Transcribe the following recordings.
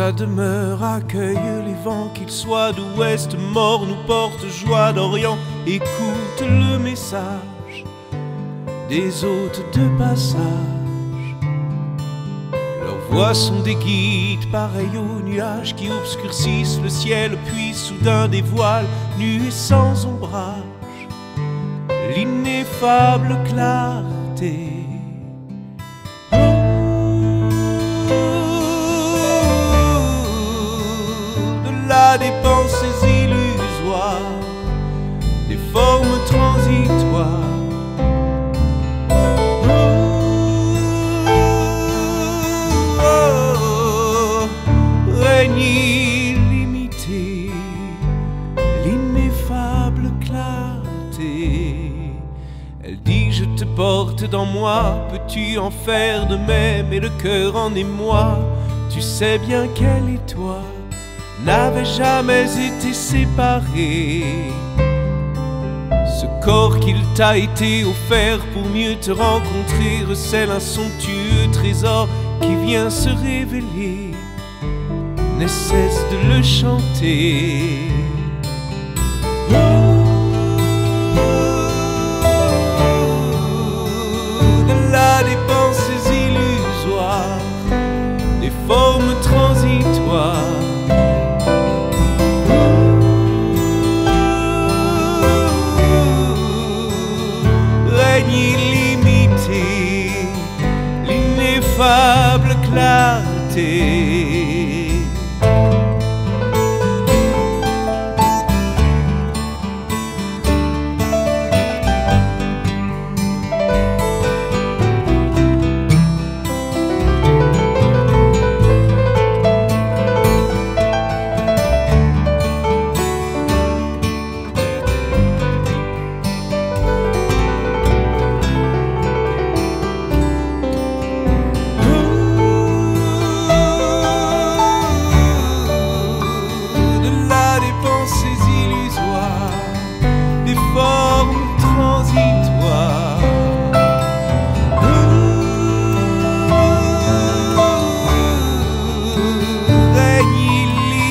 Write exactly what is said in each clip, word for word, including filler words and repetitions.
ta demeure accueille les vents, qu'ils soient d'ouest, mort nous porte joie d'Orient. Écoute le message des hôtes de passage. Leurs voix sont des guides pareils aux nuages qui obscurcissent le ciel, puis soudain dévoilent, nus et sans ombrage, l'ineffable clarté. Des pensées illusoires, des formes transitoires. Oh, oh, oh, règne illimité, l'ineffable clarté. Elle dit je te porte dans moi, peux-tu en faire de même? Et le cœur en émoi, tu sais bien qu'elle et toi n'avait jamais été séparé. Ce corps qu'il t'a été offert pour mieux te rencontrer recèle un somptueux trésor qui vient se révéler. Ne cesse de le chanter. Au-delà des pensées illusoires, des formes transitoires, illimité, l'ineffable clarté.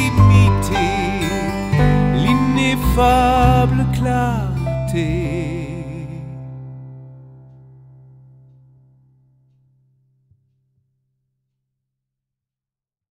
L'ineffable clarté.